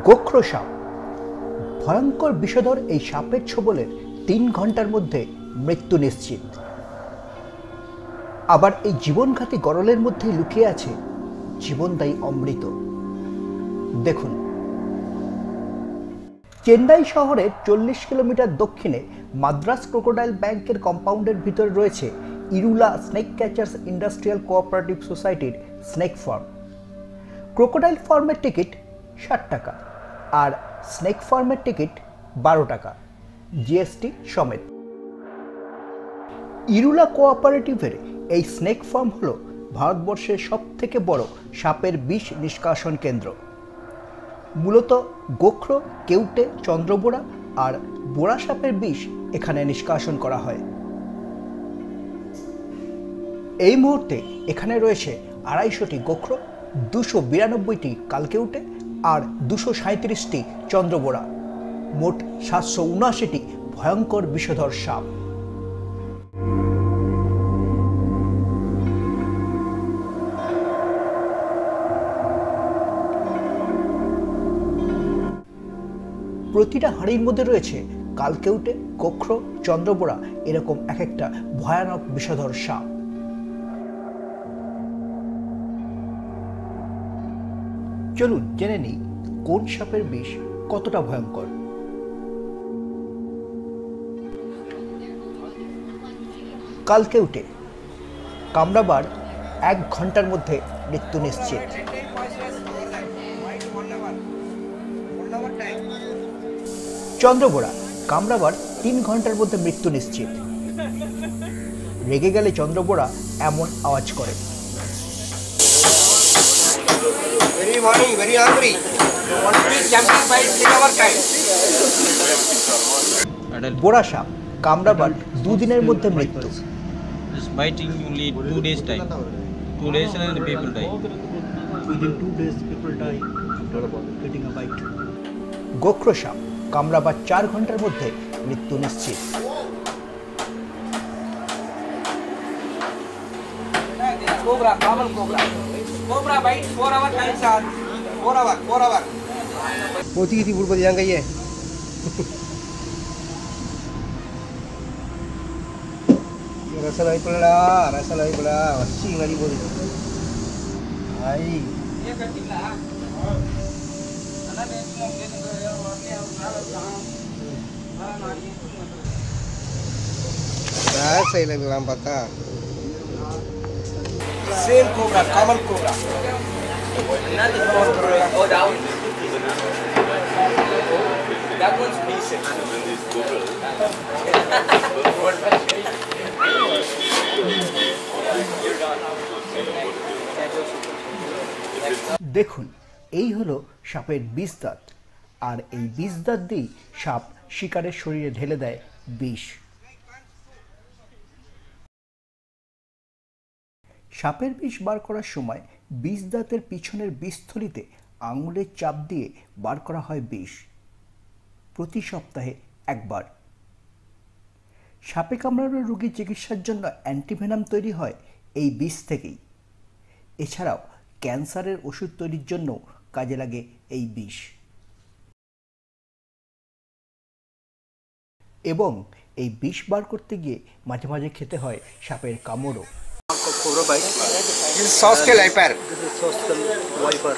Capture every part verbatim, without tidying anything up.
গোখ্র সাপ ভয়ঙ্কর বিষধর এই সাপের ছোবলের তিন ঘন্টার মধ্যে মৃত্যু নিশ্চিত। আবার এই জীবনঘাতী গরলের মধ্যেই লুকিয়ে আছে জীবনদায়ী অমৃত। দেখুন, চেন্নাই শহরের চল্লিশ কিলোমিটার দক্ষিণে মাদ্রাস ক্রোকোডাইল ব্যাংকের কম্পাউন্ডের ভিতরে রয়েছে Irula snake catchers industrial cooperative সোসাইটির স্নেক ফার্ম। ক্রোকোডাইল ফার্মের টিকিট ষাট টাকা আর স্নেক ফার্মের টিকিট বারো টাকা জিএসটি সমেত। ইরুলা কোঅপারেটিভের এই স্নেক ফার্ম হল ভারতবর্ষের সব থেকে বড় সাপের বিষ নিষ্কাশন কেন্দ্র। মূলত গোখ্র, কেউটে, চন্দ্রবোড়া আর বোড়া সাপের বিষ এখানে নিষ্কাশন করা হয়। এই মুহূর্তে এখানে রয়েছে আড়াইশোটি গোখ্র, দুশো বিরানব্বইটি কালকেউটে আর দুশো সাঁত্রিশটি চন্দ্রবোড়া, মোট সাতশো উনআশিটি ভয়ঙ্কর বিষধর সাপ। প্রতিটা হাঁড়ির মধ্যে রয়েছে কালকেউটে, গোখ্র, চন্দ্রবোড়া এরকম এক একটা ভয়ানক বিষধর সাপ। চলুন জেনে নিই কোন সাপের বিষ কতটা ভয়ঙ্কর। কালকেউটে কামড়াবার এক ঘন্টার মধ্যে মৃত্যু নিশ্চিত। চন্দ্রবোড়া কামড়াবার তিন ঘন্টার মধ্যে মৃত্যু নিশ্চিত। রেগে গেলে চন্দ্রবোড়া এমন আওয়াজ করে। Very morning, very hungry. Want to be jumping by take our time. বোড়া সাপ কামড়াবার দুদিনের মধ্যে মৃত্যু। Just biting only two days time. Two days and the people die. Within two days people die after getting a bite. গোখ্র সাপ কামড়াবার চার ঘন্টার মধ্যে মৃত্যু নিশ্চিত। Cobra, common cobra. Cobra bite four hour time sir. Four hour, four hour. पोती की थी बुढ़ बदी जाएंगे ये ये रसल आई पड़ा रसल आई पड़ा अच्छी गाड़ी बोली आई ये कटिला अना में तुम ये तो यार वाले आप सारा कहां हां नारी यार सही लग रहा पता same cobra, common cobra. Not the cobra. Oh, down. That one's decent. দেখুন, এই হলো সাপের বিষ দাঁত, আর এই বিষ দাঁত দিয়ে সাপ শিকারের শরীরে ঢেলে দেয় বিষ। সাপের বিষ বার করার সময় বিষ দাঁতের পিছনের বিষথলিতে আঙুলের চাপ দিয়ে বার করা হয় বিষ, প্রতি সপ্তাহে একবার। সাপে কামড়ানো রোগীর চিকিৎসার জন্য অ্যান্টিভেনাম তৈরি হয় এই বিষ থেকেই। এছাড়াও ক্যান্সারের ওষুধ তৈরির জন্য কাজে লাগে এই বিষ। এবং এই বিষ বার করতে গিয়ে মাঝে মাঝে খেতে হয় সাপের কামড়ও। Cobra bite. This is social viper. this is social viper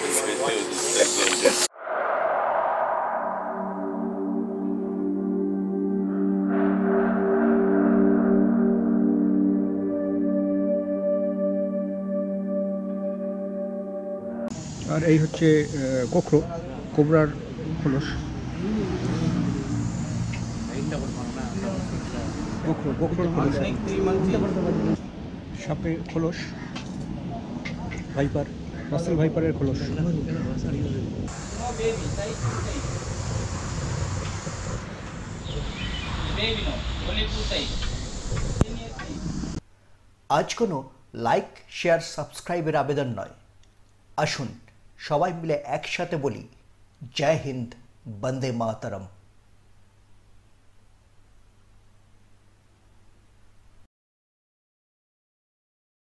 আর এই হচ্ছে গোখ্র, কোবরার খোলস। গোখ্র গোখ্রর খোলস, সাপের খোলস, ভাইপার, রাসেল ভাইপারের খোলস। আজ কোনো লাইক, শেয়ার, সাবস্ক্রাইবের আবেদন নয়। আসুন সবাই মিলে একসাথে বলি জয় হিন্দ, বন্দে মাতরম।